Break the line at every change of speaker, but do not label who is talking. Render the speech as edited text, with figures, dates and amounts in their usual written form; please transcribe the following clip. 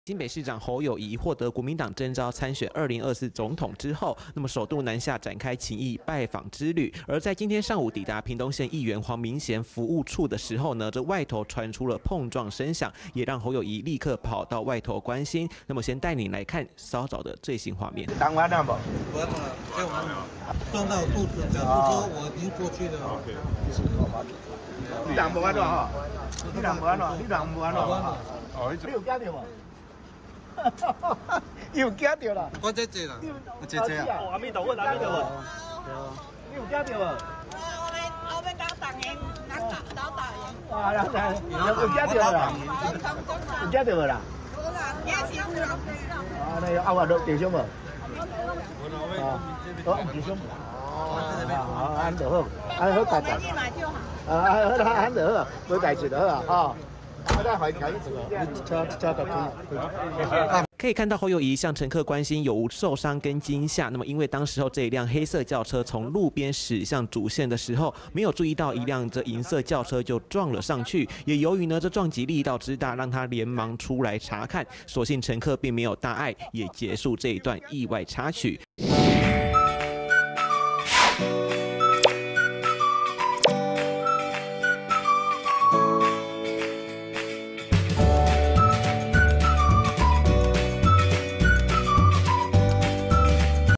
新北市长侯友宜获得国民党征召参选2024总统之后，那么首度南下展开情谊拜访之旅。而在今天上午抵达屏东县议员黄明贤服务处的时候呢，这外头传出了碰撞声响，也让侯友宜立刻跑到外头关心。那么先带你来看稍早的最新画面。
当完了不？
完了，所以我们撞到肚子，表示说我已经过去了。
你人无安怎吼？你人无安怎？你人无安怎？哦，你有惊到无？你有惊到啦？
我这啦，我这啊。
阿弥陀佛，阿弥陀佛。你有惊到无？
我们搞党员，搞党员。
哇，有惊到啦？有惊到无啦？啊，那阿华都受伤无？哦，受伤。哦，安就好，安好大家。安就好，没代志就好啊，哈。
可以看到侯友宜向乘客关心有无受伤跟惊吓。那么因为当时候这一辆黑色轿车从路边驶向主线的时候，没有注意到一辆这银色轿车就撞了上去。也由于呢这撞击力道之大，让他连忙出来查看，所幸乘客并没有大碍，也结束这一段意外插曲。